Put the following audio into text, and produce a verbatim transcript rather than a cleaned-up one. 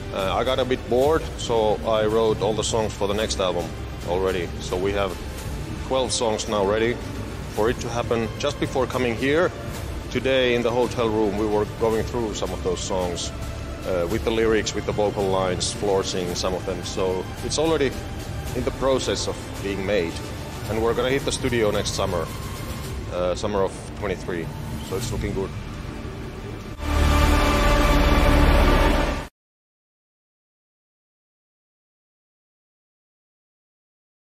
Uh, I got a bit bored, so I wrote all the songs for the next album already. So we have twelve songs now ready for it to happen. Just before coming here, today in the hotel room, we were going through some of those songs uh, with the lyrics, with the vocal lines, Floor singing some of them. So it's already in the process of being made. And we're gonna hit the studio next summer, uh, summer of twenty-three. So it's looking good.